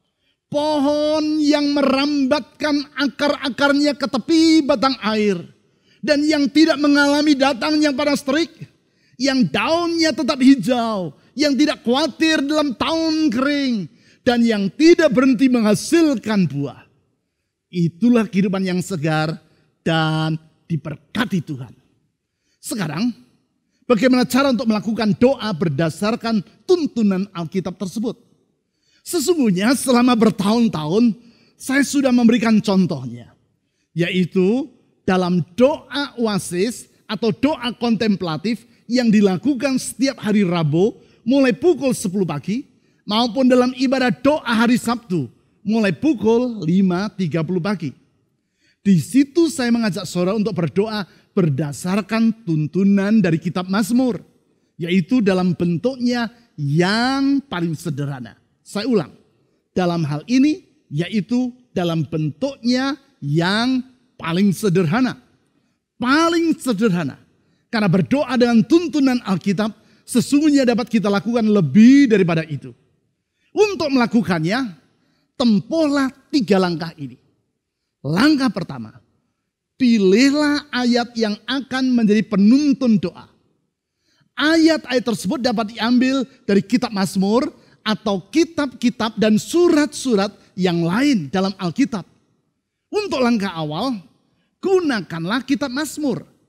Speaker 1: Pohon yang merambatkan akar-akarnya ke tepi batang air. Dan yang tidak mengalami datangnya panas terik. Yang daunnya tetap hijau. Yang tidak khawatir dalam tahun kering. Dan yang tidak berhenti menghasilkan buah. Itulah kehidupan yang segar dan diberkati Tuhan. Sekarang, bagaimana cara untuk melakukan doa berdasarkan tuntunan Alkitab tersebut? Sesungguhnya selama bertahun-tahun saya sudah memberikan contohnya. Yaitu dalam doa oasis atau doa kontemplatif yang dilakukan setiap hari Rabu mulai pukul sepuluh pagi. Maupun dalam ibadah doa hari Sabtu mulai pukul lima tiga puluh pagi. Di situ saya mengajak saudara untuk berdoa berdasarkan tuntunan dari kitab Mazmur. Yaitu dalam bentuknya yang paling sederhana. Saya ulang, dalam hal ini yaitu dalam bentuknya yang paling sederhana. Paling sederhana. Karena berdoa dengan tuntunan Alkitab sesungguhnya dapat kita lakukan lebih daripada itu. Untuk melakukannya, tempuhlah tiga langkah ini. Langkah pertama, pilihlah ayat yang akan menjadi penuntun doa. Ayat-ayat tersebut dapat diambil dari kitab Mazmur atau kitab-kitab dan surat-surat yang lain dalam Alkitab. Untuk langkah awal, gunakanlah kitab Mazmur.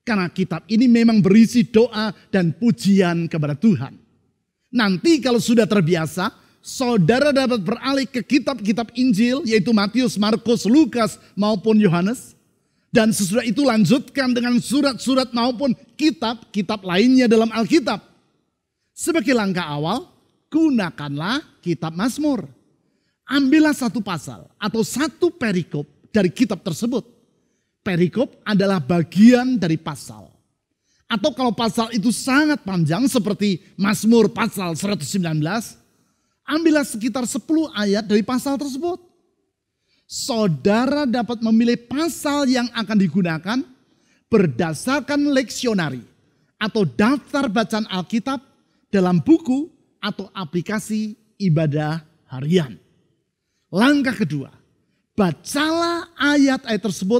Speaker 1: Karena kitab ini memang berisi doa dan pujian kepada Tuhan. Nanti kalau sudah terbiasa, saudara dapat beralih ke kitab-kitab Injil, yaitu Matius, Markus, Lukas maupun Yohanes. Dan sesudah itu lanjutkan dengan surat-surat maupun kitab-kitab lainnya dalam Alkitab. Sebagai langkah awal, gunakanlah kitab Mazmur. Ambillah satu pasal atau satu perikop dari kitab tersebut. Perikop adalah bagian dari pasal. Atau kalau pasal itu sangat panjang seperti Mazmur pasal seratus sembilan belas, ambillah sekitar sepuluh ayat dari pasal tersebut. Saudara dapat memilih pasal yang akan digunakan berdasarkan leksionari atau daftar bacaan Alkitab dalam buku atau aplikasi ibadah harian. Langkah kedua, bacalah ayat-ayat tersebut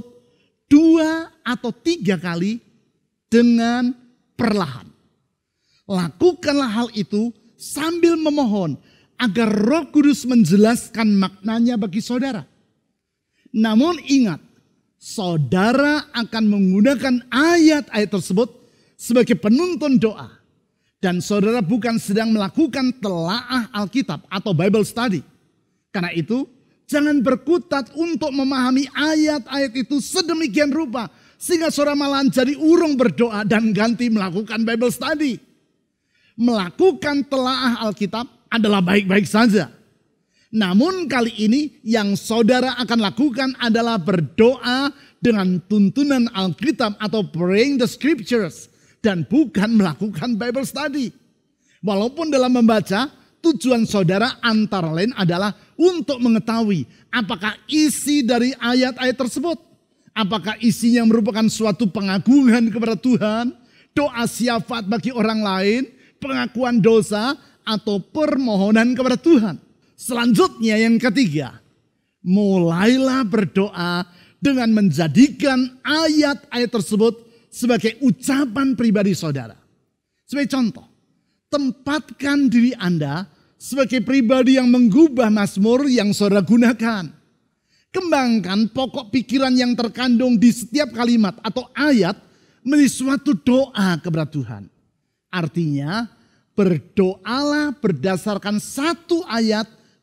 Speaker 1: dua atau tiga kali dengan perlahan. Lakukanlah hal itu sambil memohon agar Roh Kudus menjelaskan maknanya bagi saudara. Namun ingat, saudara akan menggunakan ayat-ayat tersebut sebagai penuntun doa. Dan saudara bukan sedang melakukan telaah Alkitab atau Bible study. Karena itu, jangan berkutat untuk memahami ayat-ayat itu sedemikian rupa. Sehingga saudara malah jadi urung berdoa dan ganti melakukan Bible study. Melakukan telaah Alkitab adalah baik-baik saja. Namun kali ini yang saudara akan lakukan adalah berdoa dengan tuntunan Alkitab atau praying the scriptures. Dan bukan melakukan Bible study. Walaupun dalam membaca, tujuan saudara antara lain adalah untuk mengetahui apakah isi dari ayat-ayat tersebut. Apakah isinya merupakan suatu pengagungan kepada Tuhan, doa syafaat bagi orang lain, pengakuan dosa, atau permohonan kepada Tuhan. Selanjutnya yang ketiga, mulailah berdoa dengan menjadikan ayat-ayat tersebut sebagai ucapan pribadi saudara. Sebagai contoh, tempatkan diri Anda sebagai pribadi yang menggubah Mazmur yang saudara gunakan. Kembangkan pokok pikiran yang terkandung di setiap kalimat atau ayat menjadi suatu doa kepada Tuhan. Artinya, berdoalah berdasarkan satu ayat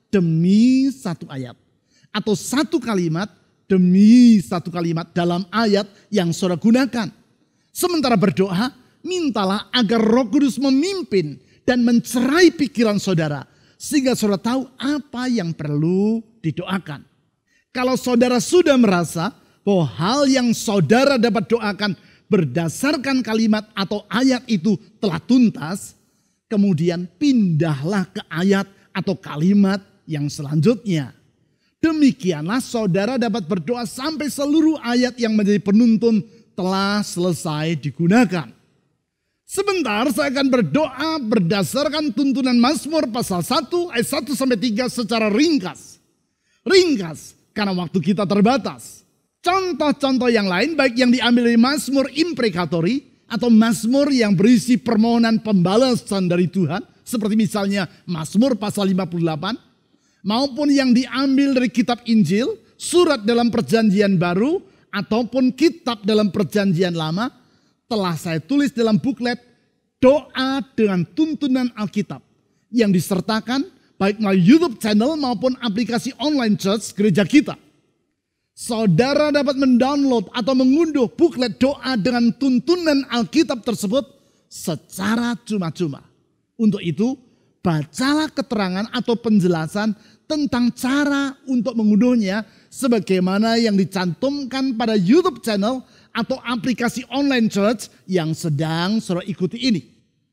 Speaker 1: demi satu ayat. Atau satu kalimat demi satu kalimat dalam ayat yang saudara gunakan. Sementara berdoa, mintalah agar Roh Kudus memimpin dan mencerai pikiran saudara. Sehingga saudara tahu apa yang perlu didoakan. Kalau saudara sudah merasa bahwa hal yang saudara dapat doakan berdasarkan kalimat atau ayat itu telah tuntas, kemudian pindahlah ke ayat atau kalimat yang selanjutnya. Demikianlah saudara dapat berdoa sampai seluruh ayat yang menjadi penuntun telah selesai digunakan. Sebentar saya akan berdoa berdasarkan tuntunan Mazmur pasal satu ayat satu sampai tiga secara ringkas. Ringkas karena waktu kita terbatas. Contoh-contoh yang lain baik yang diambil dari Mazmur imprecatory atau Mazmur yang berisi permohonan pembalasan dari Tuhan. Seperti misalnya Mazmur pasal lima puluh delapan. Maupun yang diambil dari kitab Injil, surat dalam perjanjian baru, ataupun kitab dalam perjanjian lama, telah saya tulis dalam buklet doa dengan tuntunan Alkitab. Yang disertakan baik melalui YouTube channel maupun aplikasi online church gereja kita. Saudara dapat mendownload atau mengunduh buklet doa dengan tuntunan Alkitab tersebut secara cuma-cuma. Untuk itu, bacalah keterangan atau penjelasan tentang cara untuk mengunduhnya sebagaimana yang dicantumkan pada YouTube channel atau aplikasi online church yang sedang saudara ikuti ini.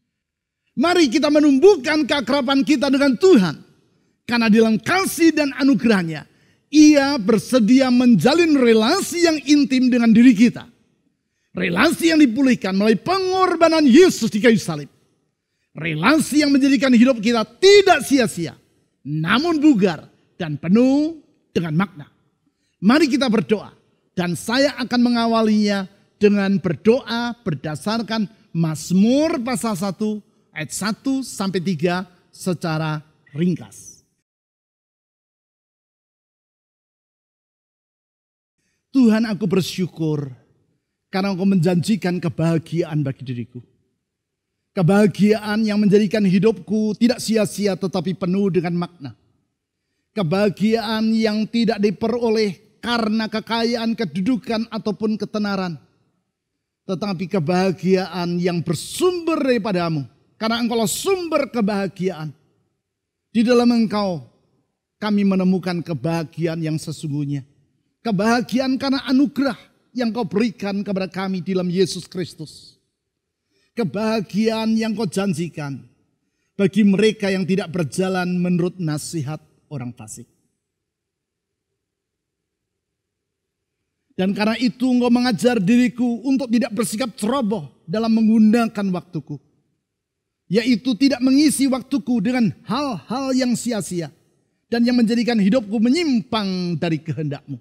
Speaker 1: Mari kita menumbuhkan keakraban kita dengan Tuhan. Karena dalam kasih dan anugerahnya, Ia bersedia menjalin relasi yang intim dengan diri kita. Relasi yang dipulihkan melalui pengorbanan Yesus di kayu salib. Relasi yang menjadikan hidup kita tidak sia-sia, namun bugar dan penuh dengan makna. Mari kita berdoa dan saya akan mengawalinya dengan berdoa berdasarkan Mazmur pasal satu ayat satu sampai tiga secara ringkas. Tuhan, aku bersyukur Karena Engkau menjanjikan kebahagiaan bagi diriku. Kebahagiaan yang menjadikan hidupku tidak sia-sia tetapi penuh dengan makna. Kebahagiaan yang tidak diperoleh karena kekayaan, kedudukan ataupun ketenaran. Tetapi kebahagiaan yang bersumber daripadamu. Karena Engkaulah sumber kebahagiaan. Di dalam Engkau kami menemukan kebahagiaan yang sesungguhnya. Kebahagiaan karena anugerah yang Kau berikan kepada kami di dalam Yesus Kristus. Kebahagiaan yang Kau janjikan bagi mereka yang tidak berjalan menurut nasihat orang fasik. Dan karena itu Engkau mengajar diriku untuk tidak bersikap ceroboh dalam menggunakan waktuku. Yaitu tidak mengisi waktuku dengan hal-hal yang sia-sia. Dan yang menjadikan hidupku menyimpang dari kehendak-Mu.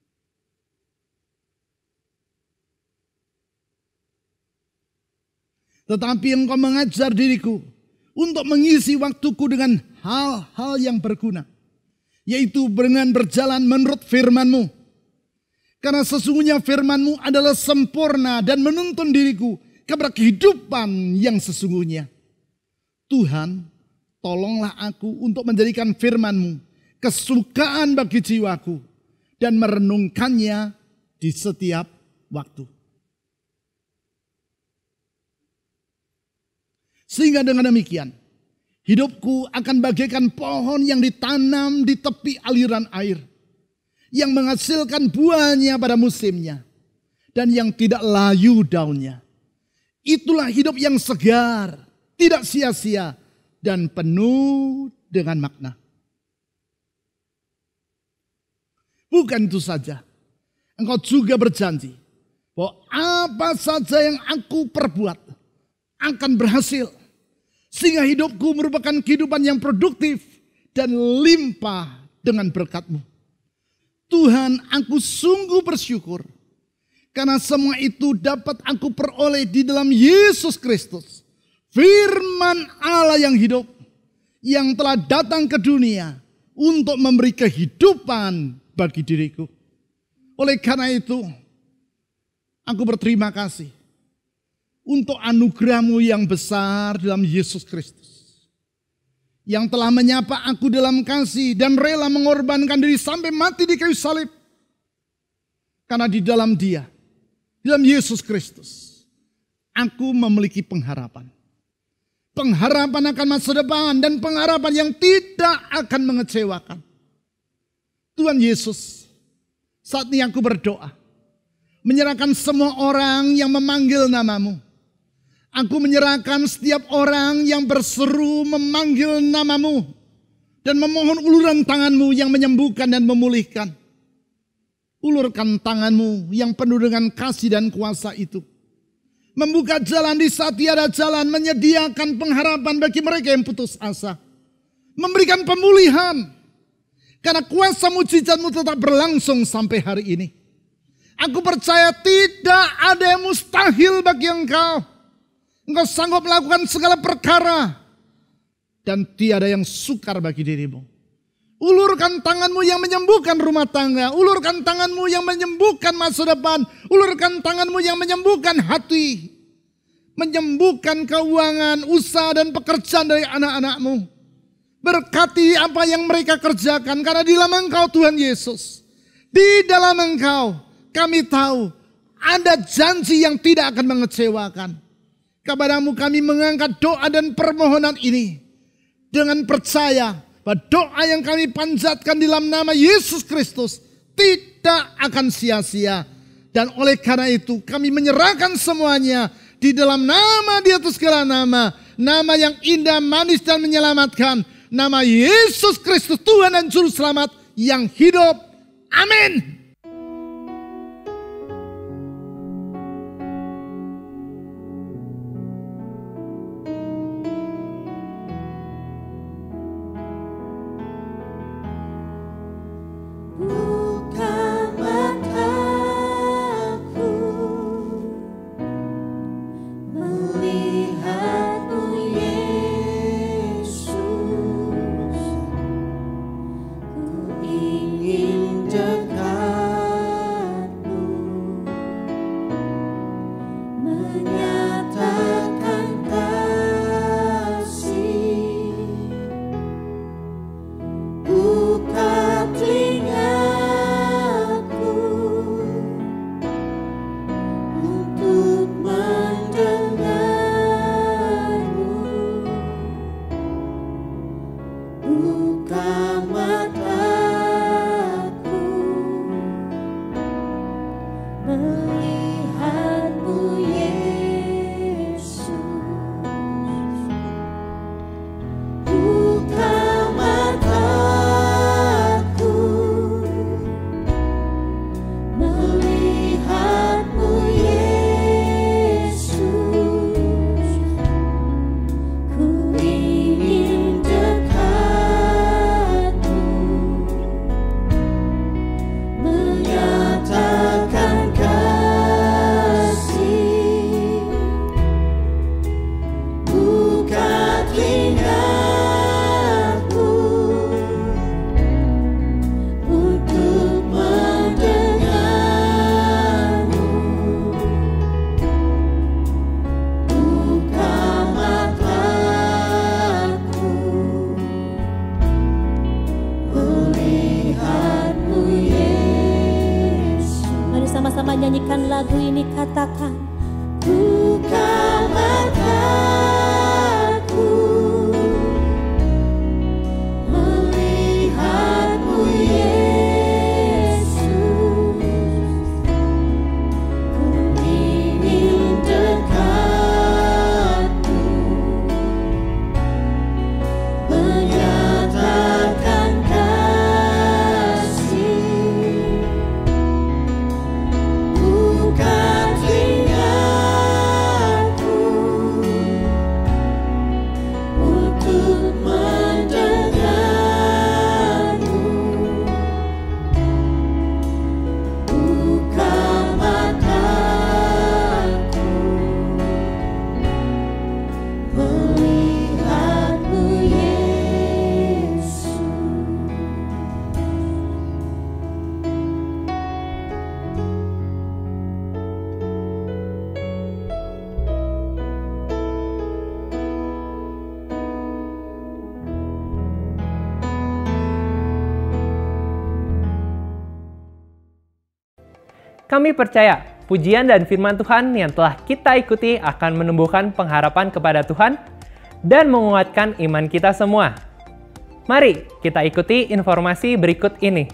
Speaker 1: Tetapi Engkau mengajar diriku untuk mengisi waktuku dengan hal-hal yang berguna. Yaitu dengan berjalan menurut firman-Mu. Karena sesungguhnya firman-Mu adalah sempurna dan menuntun diriku kepada kehidupan yang sesungguhnya. Tuhan, tolonglah aku untuk menjadikan firman-Mu kesukaan bagi jiwaku dan merenungkannya di setiap waktu. Sehingga dengan demikian, hidupku akan bagaikan pohon yang ditanam di tepi aliran air. Yang menghasilkan buahnya pada musimnya. Dan yang tidak layu daunnya. Itulah hidup yang segar, tidak sia-sia, dan penuh dengan makna. Bukan itu saja. Engkau juga berjanji bahwa apa saja yang aku perbuat akan berhasil. Sehingga hidupku merupakan kehidupan yang produktif dan limpah dengan berkat-Mu. Tuhan, aku sungguh bersyukur karena semua itu dapat aku peroleh di dalam Yesus Kristus. Firman Allah yang hidup yang telah datang ke dunia untuk memberi kehidupan bagi diriku. Oleh karena itu, aku berterima kasih untuk anugerah-Mu yang besar dalam Yesus Kristus. Yang telah menyapa aku dalam kasih dan rela mengorbankan diri sampai mati di kayu salib. Karena di dalam Dia, di dalam Yesus Kristus, aku memiliki pengharapan. Pengharapan akan masa depan dan pengharapan yang tidak akan mengecewakan. Tuhan Yesus, saat ini aku berdoa. Menyerahkan semua orang yang memanggil nama-Mu. Aku menyerahkan setiap orang yang berseru memanggil nama-Mu. Dan memohon uluran tangan-Mu yang menyembuhkan dan memulihkan. Ulurkan tangan-Mu yang penuh dengan kasih dan kuasa itu. Membuka jalan di saat tiada jalan. Menyediakan pengharapan bagi mereka yang putus asa. Memberikan pemulihan. Karena kuasa mujizat-Mu tetap berlangsung sampai hari ini. Aku percaya tidak ada yang mustahil bagi Engkau. Engkau sanggup melakukan segala perkara. Dan tiada yang sukar bagi dirimu. Ulurkan tangan-Mu yang menyembuhkan rumah tangga. Ulurkan tangan-Mu yang menyembuhkan masa depan. Ulurkan tangan-Mu yang menyembuhkan hati. Menyembuhkan keuangan, usaha dan pekerjaan dari anak-anak-Mu. Berkati apa yang mereka kerjakan. Karena di dalam Engkau Tuhan Yesus. Di dalam Engkau kami tahu ada janji yang tidak akan mengecewakan. Kepadamu kami mengangkat doa dan permohonan ini. Dengan percaya bahwa doa yang kami panjatkan di dalam nama Yesus Kristus tidak akan sia-sia. Dan oleh karena itu kami menyerahkan semuanya di dalam nama di atas segala nama. Nama yang indah, manis dan menyelamatkan. Nama Yesus Kristus Tuhan dan Juru Selamat yang hidup. Amin.
Speaker 4: Ingin dekat buka mataku melihat-Mu Yesus. Buka mataku melihat-Mu Yesus. Ku ingin dekat-Mu, menyatakan kasih. Buka telingaku untuk mendengar-Mu. Buka mataku melihat-Mu Yesus.
Speaker 5: Mari sama-sama nyanyikan lagu ini, katakan,
Speaker 4: Buka mataku melihat-Mu Yesus. Ku ingin dekat-Mu, menyatakan kasih. Buka telingaku untuk mendengar-Mu. Buka mataku melihat-Mu Yesus.
Speaker 3: Kami percaya pujian dan firman Tuhan yang telah kita ikuti akan menumbuhkan pengharapan kepada Tuhan dan menguatkan iman kita semua. Mari kita ikuti informasi berikut ini.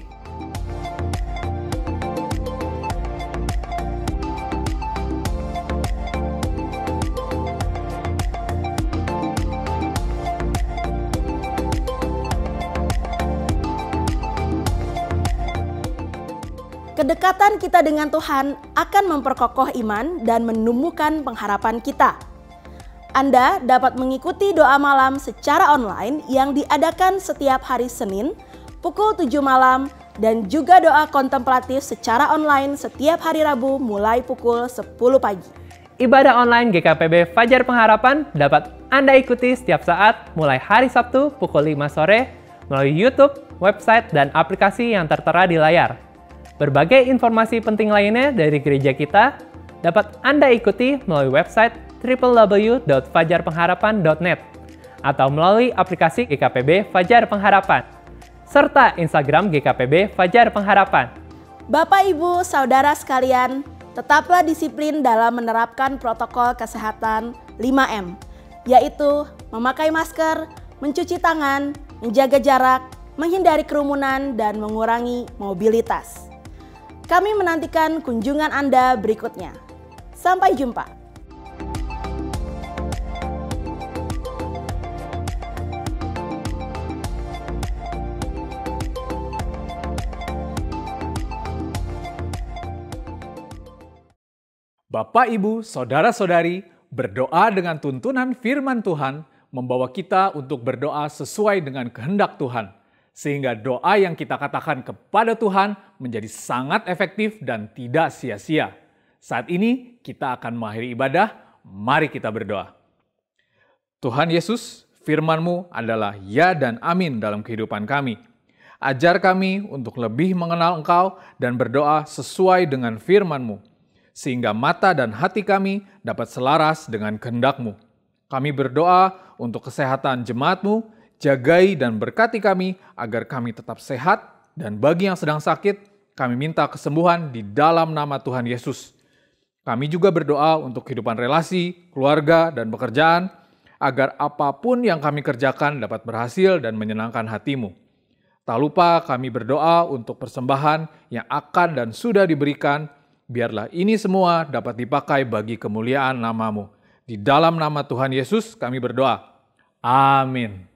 Speaker 2: Kedekatan kita dengan Tuhan akan memperkokoh iman dan menumbuhkan pengharapan kita. Anda dapat mengikuti doa malam secara online yang diadakan setiap hari Senin pukul tujuh malam dan juga doa kontemplatif secara online setiap hari Rabu mulai pukul sepuluh pagi.
Speaker 3: Ibadah online G K P B Fajar Pengharapan dapat Anda ikuti setiap saat mulai hari Sabtu pukul lima sore melalui YouTube, website, dan aplikasi yang tertera di layar. Berbagai informasi penting lainnya dari gereja kita dapat Anda ikuti melalui website w w w dot fajar pengharapan dot net atau melalui aplikasi G K P B Fajar Pengharapan serta Instagram G K P B Fajar Pengharapan.
Speaker 2: Bapak, Ibu, Saudara sekalian, tetaplah disiplin dalam menerapkan protokol kesehatan lima M, yaitu memakai masker, mencuci tangan, menjaga jarak, menghindari kerumunan, dan mengurangi mobilitas. Kami menantikan kunjungan Anda berikutnya. Sampai jumpa.
Speaker 6: Bapak, Ibu, Saudara-saudari, berdoa dengan tuntunan firman Tuhan membawa kita untuk berdoa sesuai dengan kehendak Tuhan. Sehingga doa yang kita katakan kepada Tuhan menjadi sangat efektif dan tidak sia-sia. Saat ini kita akan mengakhiri ibadah, mari kita berdoa. Tuhan Yesus, firman-Mu adalah ya dan amin dalam kehidupan kami. Ajar kami untuk lebih mengenal Engkau dan berdoa sesuai dengan firman-Mu, sehingga mata dan hati kami dapat selaras dengan kehendak-Mu. Kami berdoa untuk kesehatan jemaat-Mu, jagai dan berkati kami agar kami tetap sehat, dan bagi yang sedang sakit, kami minta kesembuhan di dalam nama Tuhan Yesus. Kami juga berdoa untuk kehidupan relasi, keluarga, dan pekerjaan, agar apapun yang kami kerjakan dapat berhasil dan menyenangkan hati-Mu. Tak lupa kami berdoa untuk persembahan yang akan dan sudah diberikan, biarlah ini semua dapat dipakai bagi kemuliaan nama-Mu. Di dalam nama Tuhan Yesus kami berdoa. Amin.